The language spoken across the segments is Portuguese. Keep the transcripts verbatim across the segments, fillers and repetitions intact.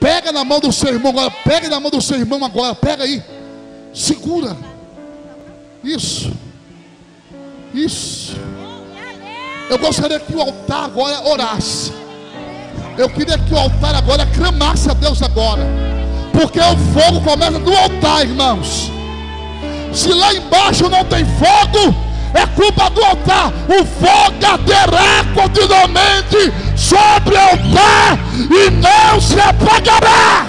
Pega na mão do seu irmão agora. Pega na mão do seu irmão agora. Pega aí. Segura. Isso. Isso. Eu gostaria que o altar agora orasse. Eu queria que o altar agora clamasse a Deus agora. Porque o fogo começa no altar, irmãos. Se lá embaixo não tem fogo, é culpa do altar. O fogo arderá continuamente sobre o altar e não se apagará.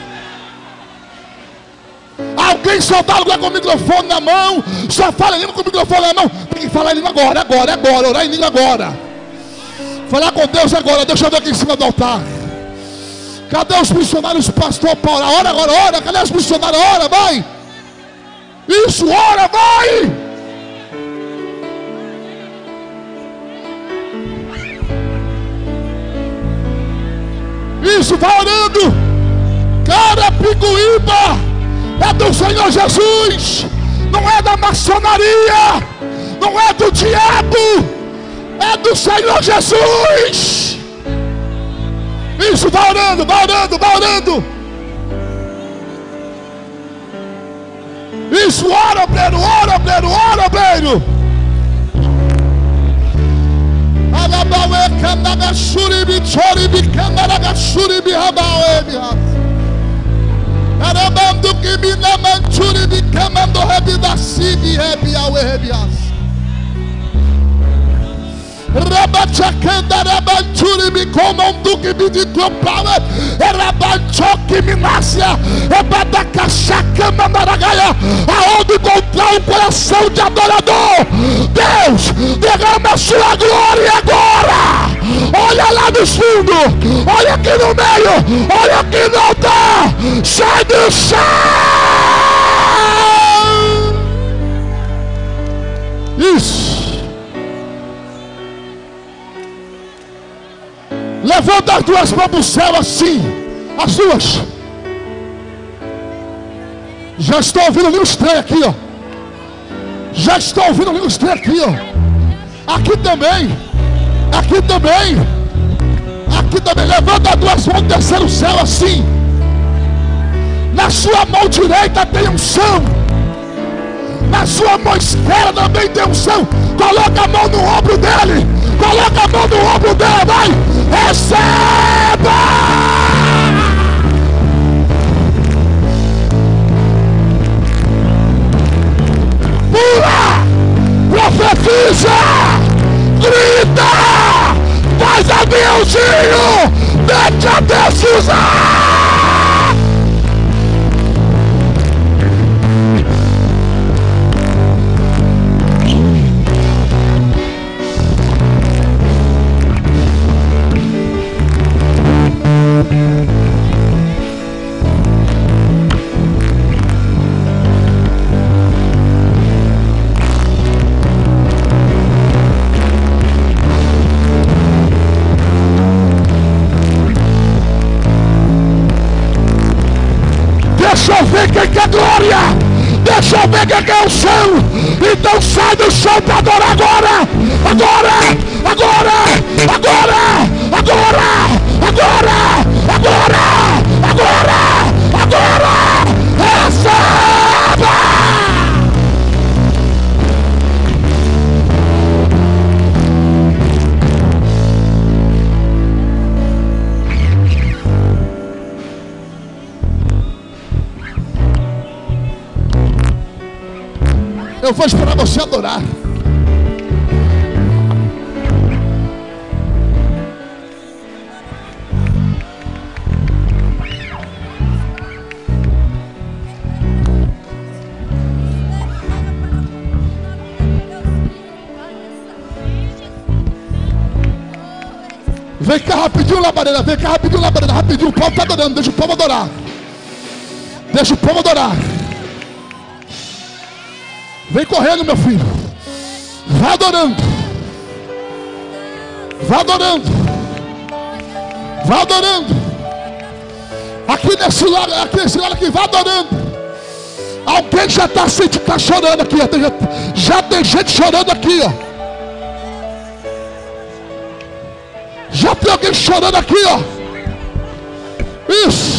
Alguém só dá lugar com o microfone na mão, só fala em língua com o microfone na mão. Tem que falar em língua agora, agora, agora, orar em língua agora. Falar com Deus agora. Deixa eu ver aqui em cima do altar. Cadê os missionários, pastor Paulo? Ora agora, ora. Cadê os missionários? Ora, vai. Isso, ora, vai. Isso, vai orando. Carapicuíba é do Senhor Jesus. Não é da maçonaria. Não é do diabo. É do Senhor Jesus. Isso, vai orando, vai orando, vai orando. Isso, ora, obreiro, ora, obreiro, ora, obreiro. Alabauê, canagachuribi, choribi, canagachuribi, rabauê, arabando que me namanturibi, camando rebidacibi, rebiauê, rebias. Rabachacanda, rabanturibi, comando que me de teu power, rabanchoque, minácia, rabadacachaca, mandaragaia. Aonde encontrar um coração de adorador, Deus, derrama a sua glória agora. Olha lá no fundo, olha aqui no meio, olha aqui no altar. Sai do chão. Isso. Levanta as duas mãos para o céu assim. As duas. Já estou ouvindo língua estranha aqui, ó. Já estou ouvindo língua estranha aqui, ó. Aqui também. Aqui também. Aqui também. Levanta as duas mãos, terceiro céu assim. Na sua mão direita tem unção. Na sua mão esquerda também tem unção. Coloca a mão no ombro dele. Coloca a mão no ombro dele, vai. Receba. Pula. Profetiza. Grita. Faz aviãozinho. Mete a Deus usar. Deixa eu ver quem quer glória. Deixa eu ver quem quer o chão. Então sai do chão para adorar agora. Agora, agora, agora, agora, agora, agora, agora, agora. Receba. Eu vou esperar você adorar. Vem cá rapidinho, labareira. Vem cá rapidinho, labareira. Rapidinho, o povo está adorando. Deixa o povo adorar. Deixa o povo adorar. Vem correndo, meu filho. Vá adorando. Vá adorando. Vá adorando. Aqui nesse lado, aqui nesse lado aqui, vá adorando. Alguém já está sentindo, está chorando aqui. Ó. Já, já tem gente chorando aqui, ó. Já tem alguém chorando aqui, ó. Isso.